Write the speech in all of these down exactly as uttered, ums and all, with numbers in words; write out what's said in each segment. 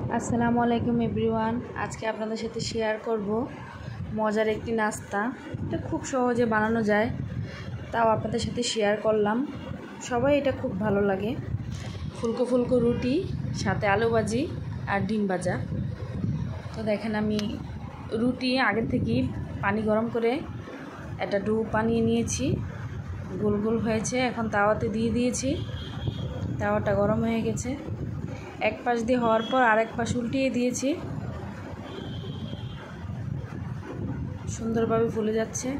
আসসালামু আলাইকুম এভরিওয়ান। আজকে আপনাদের সাথে শেয়ার করব মজার একটি নাস্তা। এটা খুব সহজে বানানো যায়, তাও আপনাদের সাথে শেয়ার করলাম। সবাই এটা খুব ভালো লাগে। ফুলকো ফুলকো রুটি, সাথে আলু ভাজি আর ডিম ভাজা। তো দেখেন, আমি রুটি আগে থেকেই পানি গরম করে একটা ডো বানিয়ে নিয়েছি। গোল গোল হয়েছে, এখন তাওয়াতে দিয়ে দিয়েছি। তাওয়াটা গরম হয়ে গেছে। এক পাশ দিয়ে হওয়ার পর আরেক পাশ উল্টিয়ে দিয়েছি। সুন্দরভাবে ফুলে যাচ্ছে।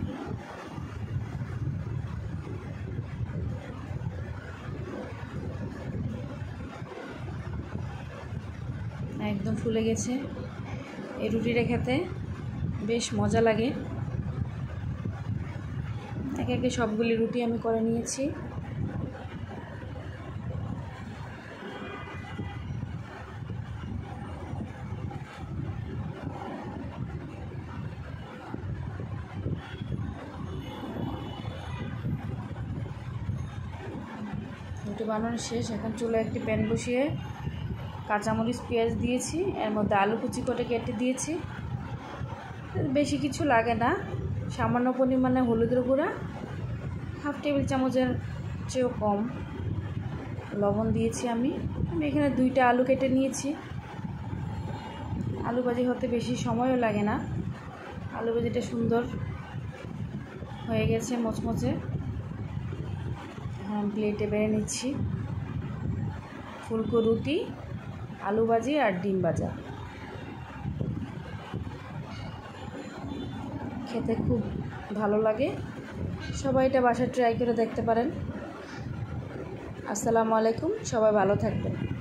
একদম ফুলে গেছে। এই রুটিটা খেতে বেশ মজা লাগে। একে একে সবগুলি রুটি আমি করে নিয়েছি। রুটি বানানো শেষ। এখন চুলে একটি প্যান বসিয়ে কাঁচামরিচ পেঁয়াজ দিয়েছি, এর মধ্যে আলু কুচি করে কেটে দিয়েছি। বেশি কিছু লাগে না, সামান্য পরিমাণে হলুদের গুঁড়া, হাফ টেবিল চামচের চেয়েও কম লবণ দিয়েছি। আমি আমি এখানে দুইটা আলু কেটে নিয়েছি। আলু ভাজি হতে বেশি সময়ও লাগে না। আলু ভাজিটা সুন্দর হয়ে গেছে, মচমচে। হ্যাঁ, প্লেটে বেড়ে নিচ্ছি। ফুলকো রুটি, আলু ভাজি আর ডিম ভাজা খেতে খুব ভালো লাগে। সবাই এটা বাসায় ট্রাই করে দেখতে পারেন। আসসালামু আলাইকুম, সবাই ভালো থাকবেন।